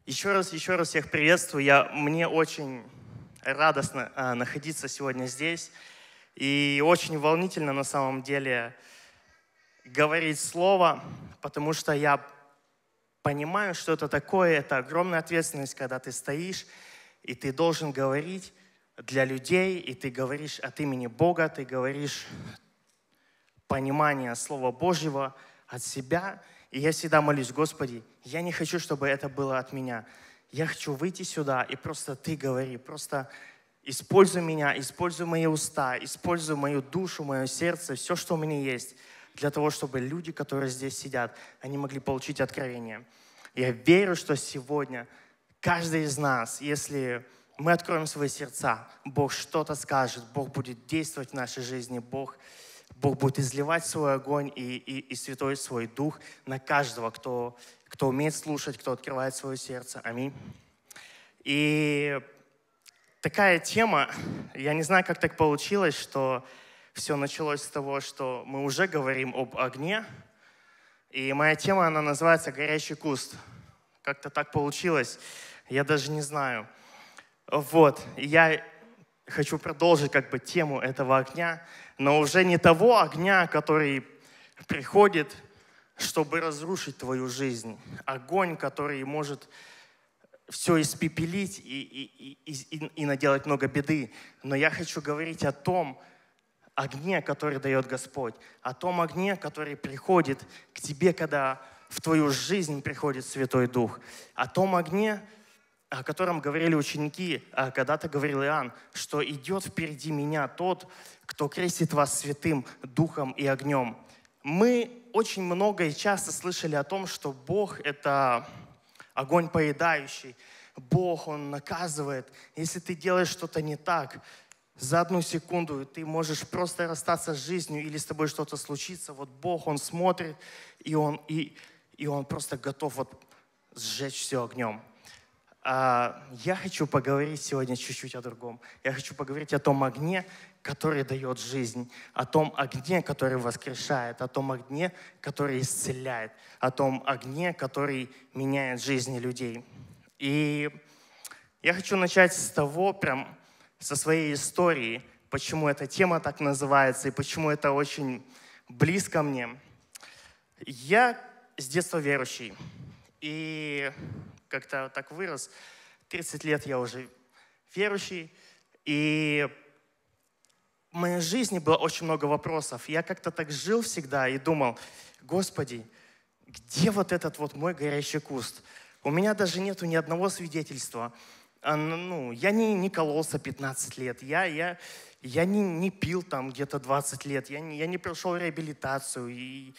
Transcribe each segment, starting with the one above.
Еще раз всех приветствую. Мне очень радостно находиться сегодня здесь. И очень волнительно на самом деле говорить слово, потому что я понимаю, что это такое. Это огромная ответственность, когда ты стоишь, и ты должен говорить для людей, и ты говоришь от имени Бога, ты говоришь понимание Слова Божьего от себя. И я всегда молюсь: Господи, я не хочу, чтобы это было от меня. Я хочу выйти сюда, и просто Ты говори, просто используй меня, используй мои уста, используй мою душу, мое сердце, все, что у меня есть, для того, чтобы люди, которые здесь сидят, они могли получить откровение. Я верю, что сегодня каждый из нас, если мы откроем свои сердца, Бог что-то скажет, Бог будет действовать в нашей жизни, Бог будет изливать свой огонь и святой свой дух на каждого, кто умеет слушать, кто открывает свое сердце. Аминь. И такая тема, я не знаю, как так получилось, что все началось с того, что мы уже говорим об огне. И моя тема, она называется «Горящий куст». Как-то так получилось, я даже не знаю. Вот, я хочу продолжить тему этого огня, но уже не того огня, который приходит, чтобы разрушить твою жизнь. Огонь, который может все испепелить и наделать много беды. Но я хочу говорить о том огне, который дает Господь, о том огне, который приходит к тебе, когда в твою жизнь приходит Святой Дух, о том огне, о котором говорили ученики, когда-то говорил Иоанн, что идет впереди меня тот, кто крестит вас Святым Духом и огнем. Мы очень много и часто слышали о том, что Бог — это огонь поедающий. Бог, Он наказывает. Если ты делаешь что-то не так, за одну секунду ты можешь просто расстаться с жизнью или с тобой что-то случится. Вот Бог, Он смотрит, и Он просто готов сжечь все огнем. Я хочу поговорить сегодня чуть-чуть о другом. Я хочу поговорить о том огне, который дает жизнь, о том огне, который воскрешает, о том огне, который исцеляет, о том огне, который меняет жизни людей. И я хочу начать с того, со своей истории, почему эта тема так называется и почему это очень близко мне. Я с детства верующий. И как-то так вырос. 30 лет я уже верующий. И в моей жизни было очень много вопросов. Я как-то так жил всегда и думал: Господи, где этот мой горящий куст? У меня даже нету ни одного свидетельства. Я не кололся 15 лет. Я не пил там где-то 20 лет. Я не прошел реабилитацию.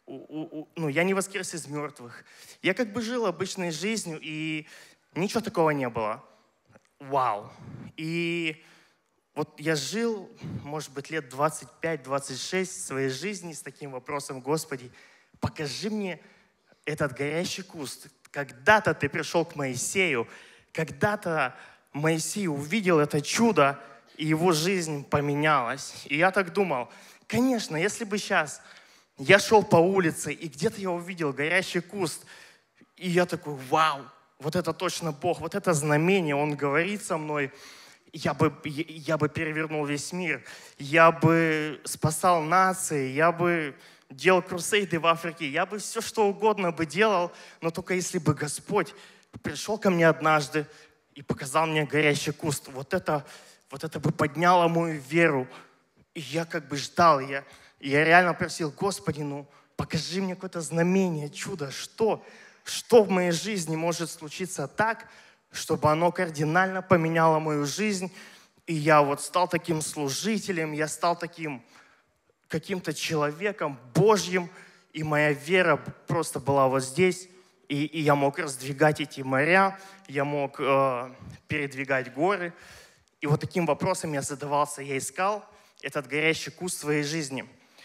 Я не воскрес из мертвых. Я жил обычной жизнью, и ничего такого не было. Вау! И я жил, может быть, лет 25-26 своей жизни с таким вопросом: Господи, покажи мне этот горящий куст. Когда-то ты пришел к Моисею, когда-то Моисей увидел это чудо, и его жизнь поменялась. И я так думал: конечно, если бы сейчас я шел по улице, и где-то я увидел горящий куст, и я такой: вау, вот это точно Бог, вот это знамение, Он говорит со мной, я бы перевернул весь мир, я бы спасал нации, я бы делал крусейды в Африке, я бы все что угодно бы делал, но только если бы Господь пришел ко мне однажды и показал мне горящий куст, вот это бы подняло мою веру. И я ждал, я реально просил: Господи, покажи мне какое-то знамение, чудо, что в моей жизни может случиться так, чтобы оно кардинально поменяло мою жизнь, и я стал таким служителем, я стал таким каким-то человеком Божьим, и моя вера просто была здесь, и я мог раздвигать эти моря, я мог передвигать горы. И таким вопросом я задавался, я искал этот горящий куст в своей жизни.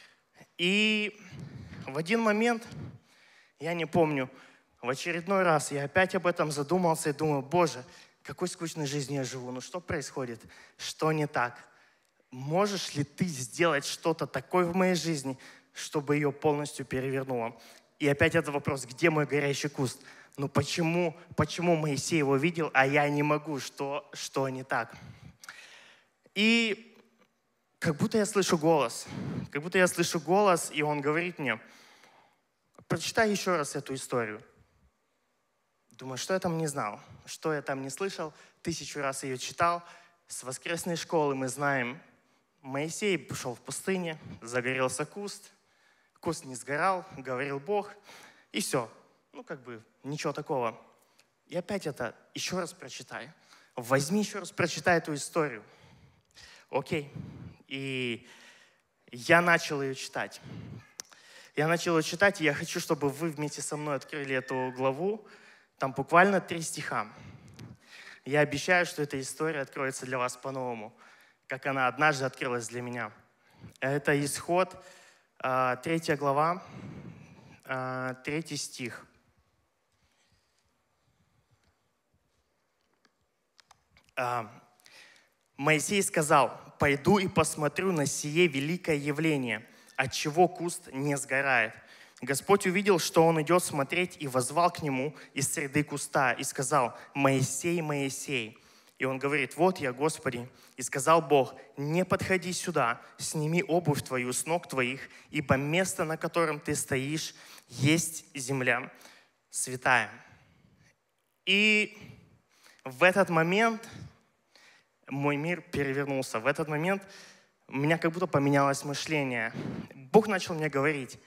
И в один момент, я не помню, в очередной раз я опять об этом задумался и думаю: Боже, какой скучной жизнью я живу, что происходит, что не так? Можешь ли Ты сделать что-то такое в моей жизни, чтобы ее полностью перевернуло? И опять этот вопрос: где мой горящий куст? ну почему Моисей его видел, а я не могу, что не так? И как будто я слышу голос, и он говорит мне: прочитай еще раз эту историю. Думаю, что я там не знал, что я там не слышал, 1000 раз ее читал. С воскресной школы мы знаем, Моисей пошел в пустыне, загорелся куст не сгорал, говорил Бог, и все. Ничего такого. И опять это еще раз прочитай. Возьми еще раз, прочитай эту историю. Окей. И я начал ее читать. И я хочу, чтобы вы вместе со мной открыли эту главу. Там буквально 3 стиха. Я обещаю, что эта история откроется для вас по-новому, как она однажды открылась для меня. Это Исход, 3 глава, 3 стих. Моисей сказал: «Пойду и посмотрю на сие великое явление, отчего куст не сгорает». Господь увидел, что он идет смотреть, и воззвал к нему из среды куста, и сказал: «Моисей, Моисей». И он говорит: «Вот я, Господи». И сказал Бог: «Не подходи сюда, сними обувь твою с ног твоих, ибо место, на котором ты стоишь, есть земля святая». И в этот момент мой мир перевернулся. В этот момент у меня как будто поменялось мышление. Бог начал мне говорить,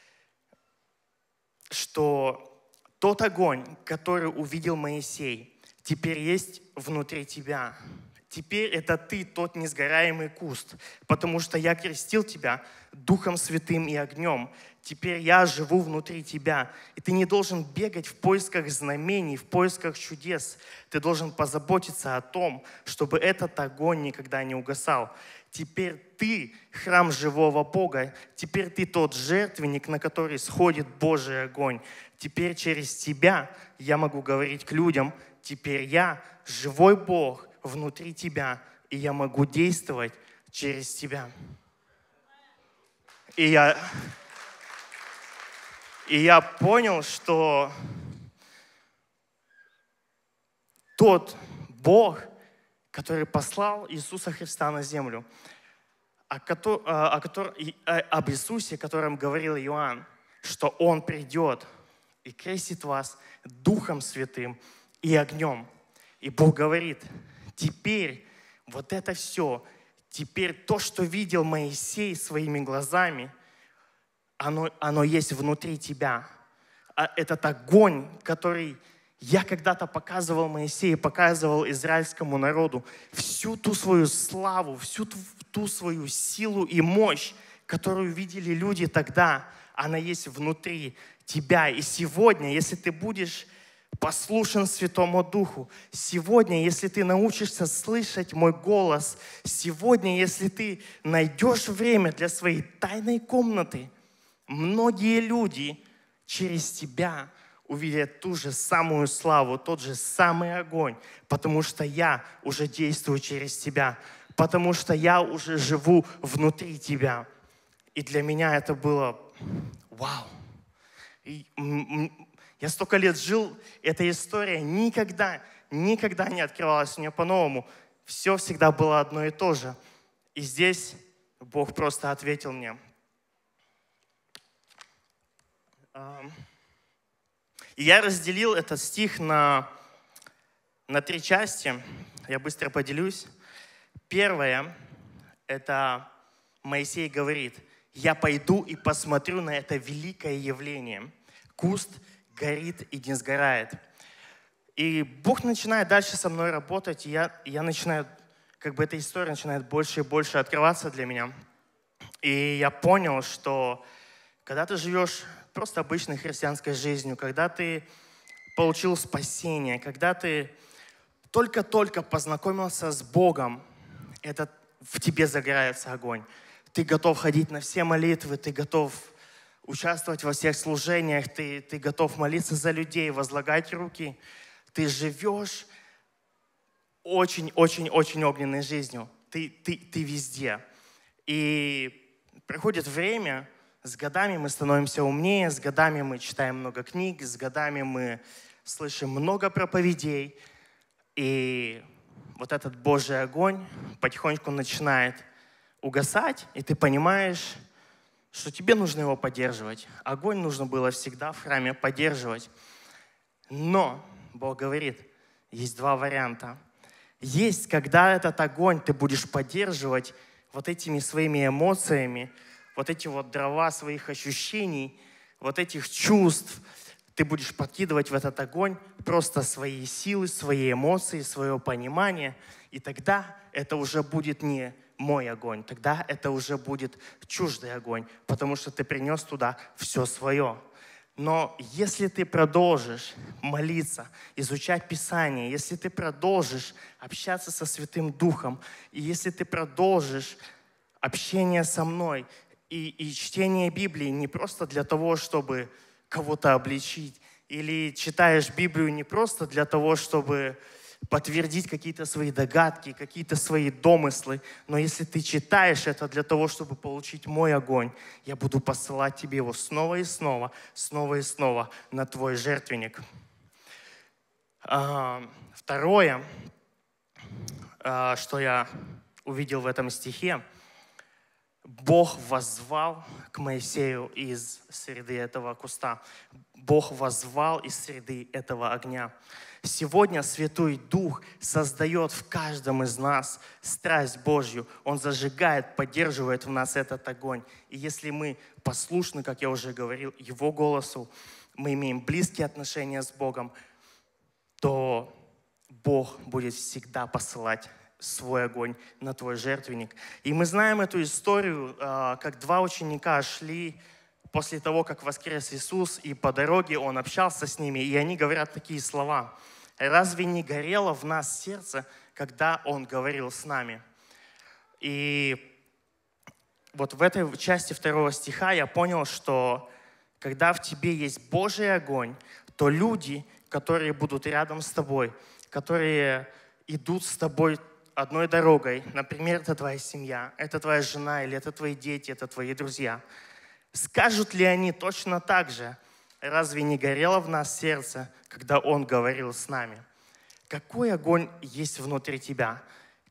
что тот огонь, который увидел Моисей, теперь есть внутри тебя. Теперь это ты, тот несгораемый куст, потому что я крестил тебя Духом Святым и огнем. Теперь я живу внутри тебя. И ты не должен бегать в поисках знамений, в поисках чудес. Ты должен позаботиться о том, чтобы этот огонь никогда не угасал. Теперь ты храм живого Бога. Теперь ты тот жертвенник, на который сходит Божий огонь. Теперь через тебя я могу говорить к людям: теперь я живой Бог внутри тебя, и я могу действовать через тебя. И я понял, что тот Бог, который послал Иисуса Христа на землю, об Иисусе, о котором говорил Иоанн, что Он придет и крестит вас Духом Святым и огнем. И Бог говорит: теперь вот это все, теперь то, что видел Моисей своими глазами, оно есть внутри тебя. Этот огонь, который я когда-то показывал Моисею, показывал израильскому народу, всю ту свою славу, всю ту свою силу и мощь, которую видели люди тогда, она есть внутри тебя. И сегодня, если ты будешь послушен Святому Духу, сегодня, если ты научишься слышать мой голос, сегодня, если ты найдешь время для своей тайной комнаты, многие люди через тебя увидят ту же самую славу, тот же самый огонь, потому что я уже действую через тебя, потому что я уже живу внутри тебя. И для меня это было вау. Я столько лет жил, эта история никогда не открывалась мне по-новому. Все всегда было одно и то же. И здесь Бог просто ответил мне. И я разделил этот стих на 3 части. Я быстро поделюсь. Первое, это Моисей говорит: «Я пойду и посмотрю на это великое явление. Куст горит и не сгорает». И Бог начинает дальше со мной работать, и я начинаю, эта история начинает больше и больше открываться для меня. И я понял, что когда ты живешь просто обычной христианской жизнью, когда ты получил спасение, когда ты только-только познакомился с Богом, в тебе загорается огонь. Ты готов ходить на все молитвы, ты готов участвовать во всех служениях, ты готов молиться за людей, возлагать руки. Ты живешь очень-очень-очень огненной жизнью. Ты везде. И приходит время, с годами мы становимся умнее, с годами мы читаем много книг, с годами мы слышим много проповедей, и вот этот Божий огонь потихоньку начинает угасать, и ты понимаешь, что тебе нужно его поддерживать. Огонь нужно было всегда в храме поддерживать. Но Бог говорит, есть два варианта. Есть, когда этот огонь ты будешь поддерживать вот этими своими эмоциями, вот эти вот дрова своих ощущений, вот этих чувств. Ты будешь подкидывать в этот огонь просто свои силы, свои эмоции, свое понимание. И тогда это уже будет не мой огонь, тогда это уже будет чуждый огонь, потому что ты принес туда все свое. Но если ты продолжишь молиться, изучать Писание, если ты продолжишь общаться со Святым Духом, и если ты продолжишь общение со мной и чтение Библии не просто для того, чтобы кого-то обличить, или читаешь Библию не просто для того, чтобы подтвердить какие-то свои догадки, какие-то свои домыслы, но если ты читаешь это для того, чтобы получить мой огонь, я буду посылать тебе его снова и снова на твой жертвенник. Второе, что я увидел в этом стихе, Бог воззвал к Моисею из среды этого куста. Бог воззвал из среды этого огня. Сегодня Святой Дух создает в каждом из нас страсть Божью. Он зажигает, поддерживает в нас этот огонь. И если мы послушны, как я уже говорил, Его голосу, мы имеем близкие отношения с Богом, то Бог будет всегда посылать свой огонь на твой жертвенник. И мы знаем эту историю, как два ученика шли после того, как воскрес Иисус, и по дороге Он общался с ними, и они говорят такие слова: «Разве не горело в нас сердце, когда Он говорил с нами?» И вот в этой части 2 стиха я понял, что когда в тебе есть Божий огонь, то люди, которые будут рядом с тобой, которые идут с тобой одной дорогой, например, это твоя семья, это твоя жена, или это твои дети, это твои друзья, скажут ли они точно так же: «Разве не горело в нас сердце, когда Он говорил с нами?» Какой огонь есть внутри тебя?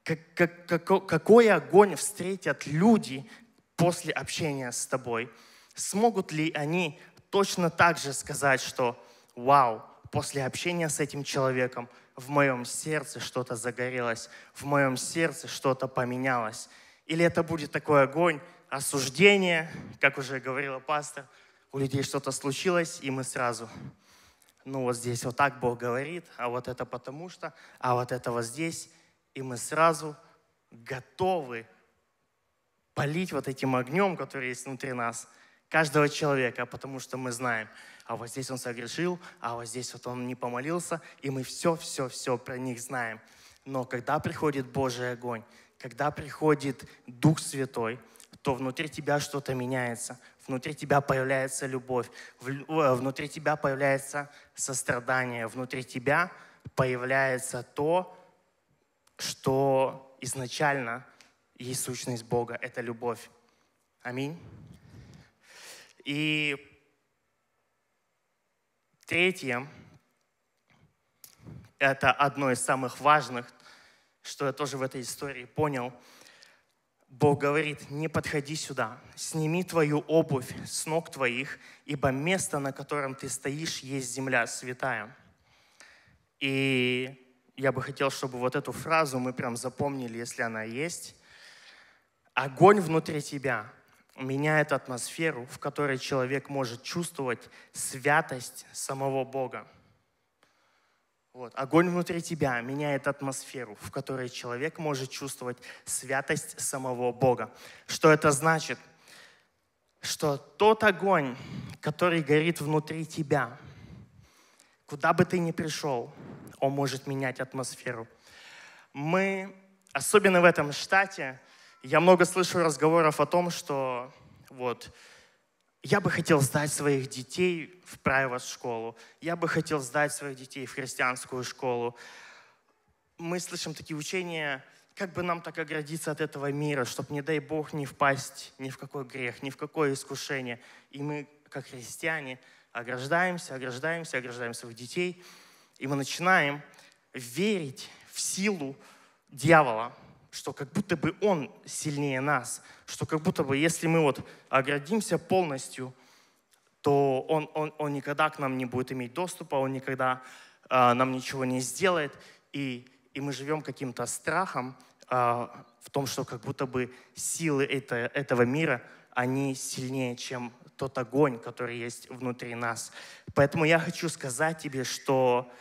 Какой огонь встретят люди после общения с тобой? Смогут ли они точно так же сказать, что «Вау, после общения с этим человеком в моем сердце что-то загорелось, в моем сердце что-то поменялось»? Или это будет такой огонь осуждения, как уже говорила пастор, у людей что-то случилось, и мы сразу: ну вот здесь вот так Бог говорит, а вот это потому что, а вот это вот здесь. И мы сразу готовы полить вот этим огнем, который есть внутри нас, каждого человека, потому что мы знаем, а вот здесь он согрешил, а вот здесь вот он не помолился, и мы все про них знаем. Но когда приходит Божий огонь, когда приходит Дух Святой, то внутри тебя что-то меняется, внутри тебя появляется любовь, внутри тебя появляется сострадание, внутри тебя появляется то, что изначально есть сущность Бога, это любовь. Аминь. И третье, это одно из самых важных, что я тоже в этой истории понял. Бог говорит: не подходи сюда, сними твою обувь с ног твоих, ибо место, на котором ты стоишь, есть земля святая. И я бы хотел, чтобы вот эту фразу мы прям запомнили, если она есть. Огонь внутри тебя меняет атмосферу, в которой человек может чувствовать святость самого Бога. Вот. Огонь внутри тебя меняет атмосферу, в которой человек может чувствовать святость самого Бога. Что это значит? Что тот огонь, который горит внутри тебя, куда бы ты ни пришел, он может менять атмосферу. Мы, особенно в этом штате, я много слышу разговоров о том, что вот я бы хотел сдать своих детей в private школу, я бы хотел сдать своих детей в христианскую школу. Мы слышим такие учения, как бы нам так оградиться от этого мира, чтобы, не дай Бог, не впасть ни в какой грех, ни в какое искушение. И мы, как христиане, ограждаем своих детей. И мы начинаем верить в силу дьявола, что как будто бы он сильнее нас, что как будто бы если мы вот оградимся полностью, то он никогда к нам не будет иметь доступа, он никогда нам ничего не сделает. И мы живем каким-то страхом в том, что как будто бы силы этого мира, они сильнее, чем тот огонь, который есть внутри нас. Поэтому я хочу сказать тебе, что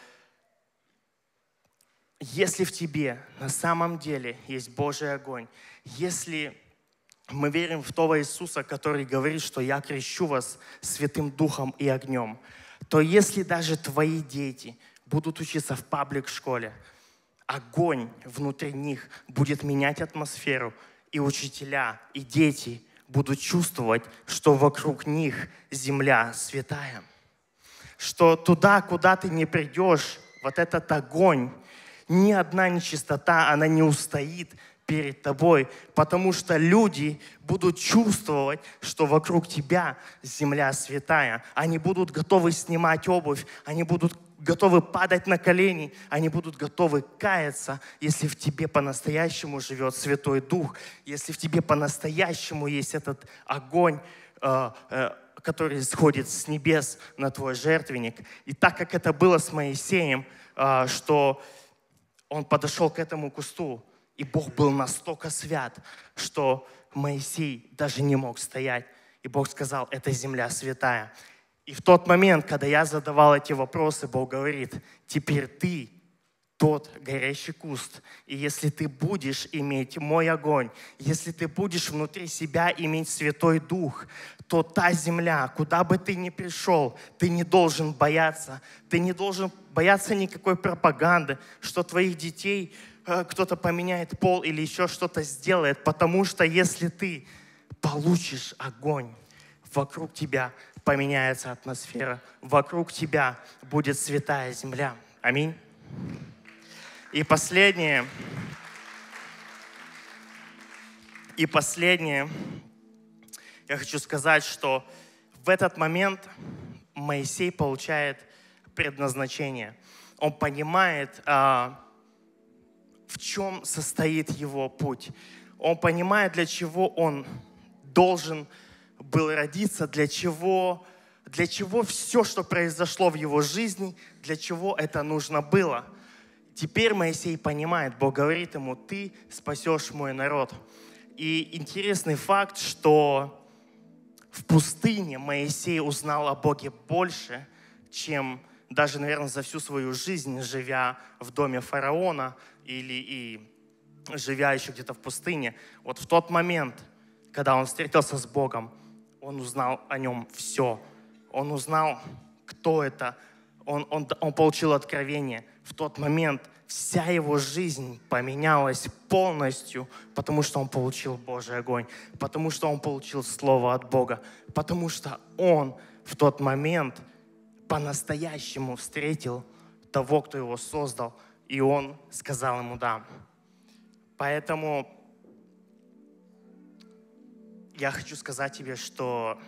если в тебе на самом деле есть Божий огонь, если мы верим в того Иисуса, который говорит, что я крещу вас Святым Духом и огнем, то если даже твои дети будут учиться в паблик-школе, огонь внутри них будет менять атмосферу, и учителя, и дети будут чувствовать, что вокруг них земля святая. Что туда, куда ты не придешь, вот этот огонь, ни одна нечистота, она не устоит перед тобой, потому что люди будут чувствовать, что вокруг тебя земля святая. Они будут готовы снимать обувь, они будут готовы падать на колени, они будут готовы каяться, если в тебе по-настоящему живет Святой Дух, если в тебе по-настоящему есть этот огонь, который сходит с небес на твой жертвенник. И так как это было с Моисеем, что он подошел к этому кусту, и Бог был настолько свят, что Моисей даже не мог стоять. И Бог сказал, это земля святая. И в тот момент, когда я задавал эти вопросы, Бог говорит, теперь ты тот горящий куст. И если ты будешь иметь мой огонь, если ты будешь внутри себя иметь Святой Дух, то та земля, куда бы ты ни пришел, ты не должен бояться. Ты не должен бояться никакой пропаганды, что твоих детей кто-то поменяет пол или еще что-то сделает. Потому что если ты получишь огонь, вокруг тебя поменяется атмосфера, вокруг тебя будет святая земля. Аминь. И последнее, я хочу сказать, что в этот момент Моисей получает предназначение. Он понимает, в чем состоит его путь. Он понимает, для чего он должен был родиться, для чего все, что произошло в его жизни, для чего это нужно было. Теперь Моисей понимает, Бог говорит ему, ты спасешь мой народ. И интересный факт, что в пустыне Моисей узнал о Боге больше, чем даже, наверное, за всю свою жизнь, живя в доме фараона и живя еще где-то в пустыне. Вот в тот момент, когда он встретился с Богом, он узнал о нем все. Он узнал, кто это. Он получил откровение. В тот момент вся его жизнь поменялась полностью, потому что он получил Божий огонь, потому что он получил Слово от Бога, потому что он в тот момент по-настоящему встретил того, кто его создал, и он сказал ему «да». Поэтому я хочу сказать тебе, что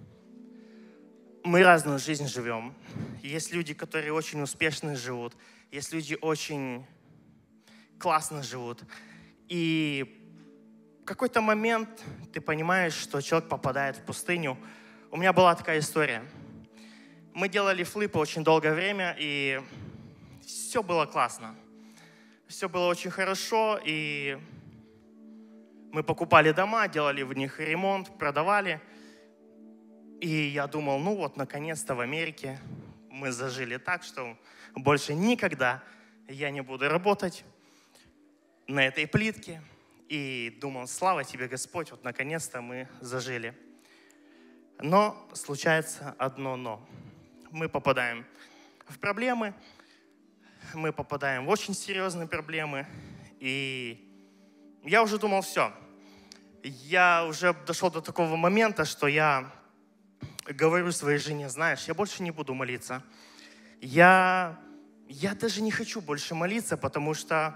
мы разную жизнь живем. Есть люди, которые очень успешно живут, есть люди очень классно живут. И в какой-то момент ты понимаешь, что человек попадает в пустыню. У меня была такая история. Мы делали флипы очень долгое время, и все было классно. Все было очень хорошо, и мы покупали дома, делали в них ремонт, продавали. И я думал, ну вот, наконец-то в Америке мы зажили так, что больше никогда я не буду работать на этой плитке. И думал, слава тебе, Господь, вот наконец-то мы зажили. Но случается одно но. Мы попадаем в проблемы, мы попадаем в очень серьезные проблемы. И я уже думал, все. Я уже дошел до такого момента, что я говорю своей жене, знаешь, я больше не буду молиться. Я даже не хочу больше молиться, потому что,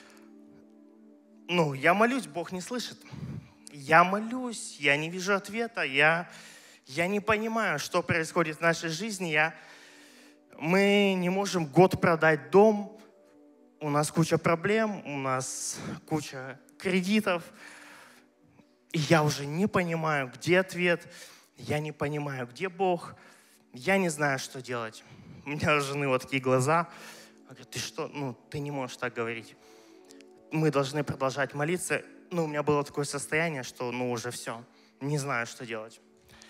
я молюсь, Бог не слышит. Я молюсь, я не вижу ответа, я не понимаю, что происходит в нашей жизни. Мы не можем год продать дом, у нас куча проблем, у нас куча кредитов. И я уже не понимаю, где ответ, я не понимаю, где Бог, я не знаю, что делать. У меня у жены вот такие глаза. Она говорит, ты что, ты не можешь так говорить. Мы должны продолжать молиться. У меня было такое состояние, что уже все, не знаю, что делать.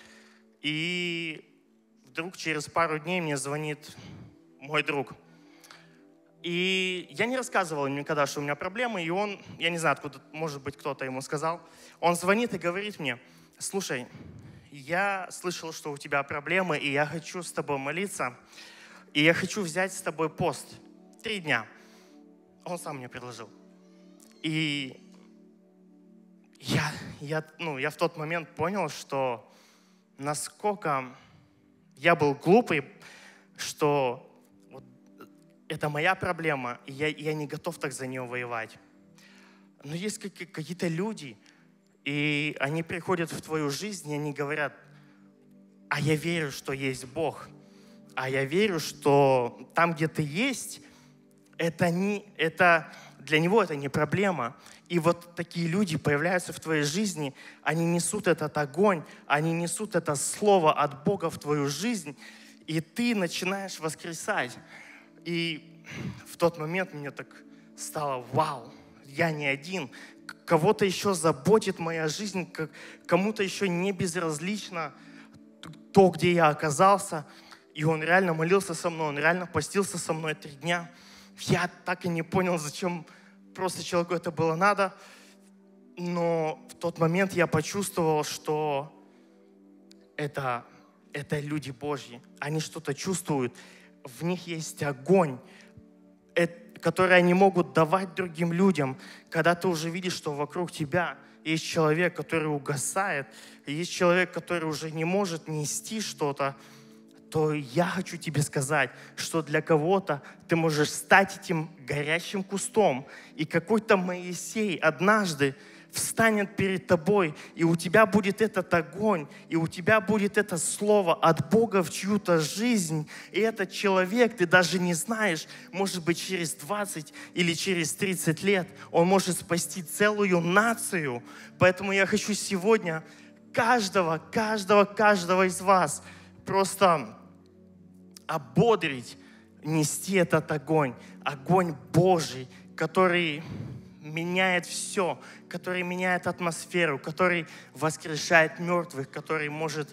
И вдруг через пару дней мне звонит мой друг. И я не рассказывал ему никогда, что у меня проблемы, и он, я не знаю, откуда, может быть, кто-то ему сказал, он звонит и говорит мне, слушай, я слышал, что у тебя проблемы, и я хочу с тобой молиться, и я хочу взять с тобой пост 3 дня. Он сам мне предложил. И я в тот момент понял, что насколько я был глупый, что это моя проблема, и я не готов так за нее воевать. Но есть какие-то люди, и они приходят в твою жизнь, и они говорят, а я верю, что есть Бог, а я верю, что там, где ты есть, для него это не проблема. И вот такие люди появляются в твоей жизни, они несут этот огонь, они несут это слово от Бога в твою жизнь, и ты начинаешь воскресать. И в тот момент мне так стало, вау, я не один, кого-то еще заботит моя жизнь, кому-то еще не безразлично то, где я оказался. И он реально молился со мной, он реально постился со мной 3 дня. Я так и не понял, зачем просто человеку это было надо. Но в тот момент я почувствовал, что это люди Божьи. Они что-то чувствуют. В них есть огонь, который они могут давать другим людям. Когда ты уже видишь, что вокруг тебя есть человек, который угасает, есть человек, который уже не может нести что-то, то я хочу тебе сказать, что для кого-то ты можешь стать этим горящим кустом. И какой-то Моисей однажды встанет перед тобой, и у тебя будет этот огонь, и у тебя будет это слово от Бога в чью-то жизнь. И этот человек, ты даже не знаешь, может быть, через 20 или через 30 лет он может спасти целую нацию. Поэтому я хочу сегодня каждого из вас просто ободрить, нести этот огонь Божий, который меняет все, который меняет атмосферу, который воскрешает мертвых, который может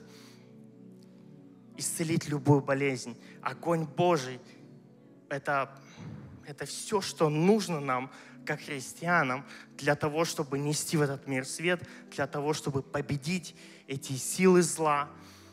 исцелить любую болезнь. Огонь Божий – это все, что нужно нам, как христианам, для того, чтобы нести в этот мир свет, для того, чтобы победить эти силы зла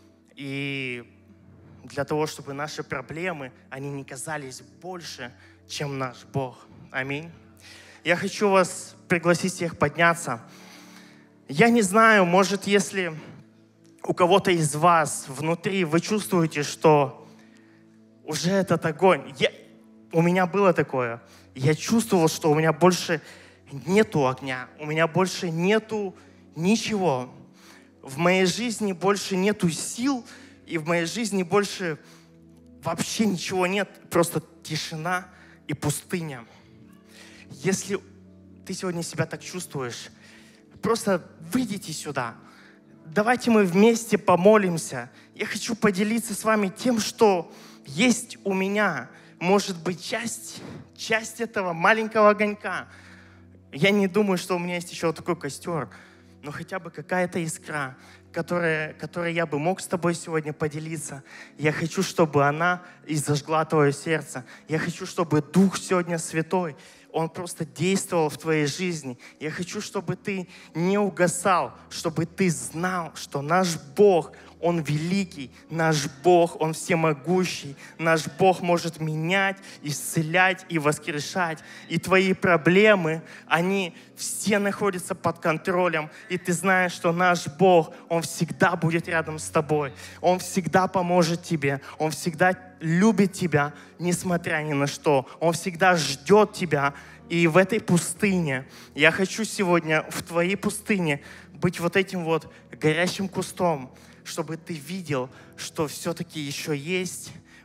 и для того, чтобы наши проблемы, они не казались больше, чем наш Бог. Аминь. Я хочу вас пригласить всех подняться. Я не знаю, может, если у кого-то из вас внутри вы чувствуете, что уже этот огонь, у меня было такое, я чувствовал, что у меня больше нету огня, у меня больше нету ничего. В моей жизни больше нету сил, и в моей жизни больше вообще ничего нет, просто тишина и пустыня. Если ты сегодня себя так чувствуешь, просто выйдите сюда. Давайте мы вместе помолимся. Я хочу поделиться с вами тем, что есть у меня. Может быть, часть этого маленького огонька. Я не думаю, что у меня есть еще вот такой костер, но хотя бы какая-то искра, которой я бы мог с тобой сегодня поделиться. Я хочу, чтобы она и зажгла твое сердце. Я хочу, чтобы Дух сегодня Святой, Он просто действовал в твоей жизни. Я хочу, чтобы ты не угасал, чтобы ты знал, что наш Бог, Он великий, наш Бог, Он всемогущий, наш Бог может менять, исцелять и воскрешать. И твои проблемы, они все находятся под контролем. И ты знаешь, что наш Бог, Он всегда будет рядом с тобой. Он всегда поможет тебе. Он всегда любит тебя, несмотря ни на что. Он всегда ждет тебя. И в этой пустыне, я хочу сегодня в твоей пустыне быть вот этим вот горящим кустом, чтобы ты видел, что все-таки еще есть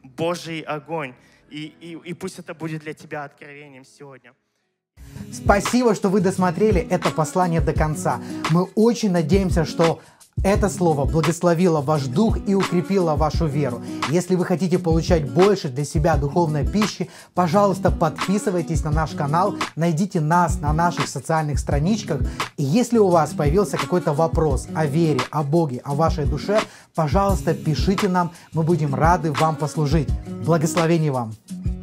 Божий огонь. И пусть это будет для тебя откровением сегодня. Спасибо, что вы досмотрели это послание до конца. Мы очень надеемся, что это слово благословило ваш дух и укрепило вашу веру. Если вы хотите получать больше для себя духовной пищи, пожалуйста, подписывайтесь на наш канал, найдите нас на наших социальных страничках. И если у вас появился какой-то вопрос о вере, о Боге, о вашей душе, пожалуйста, пишите нам, мы будем рады вам послужить. Благословений вам!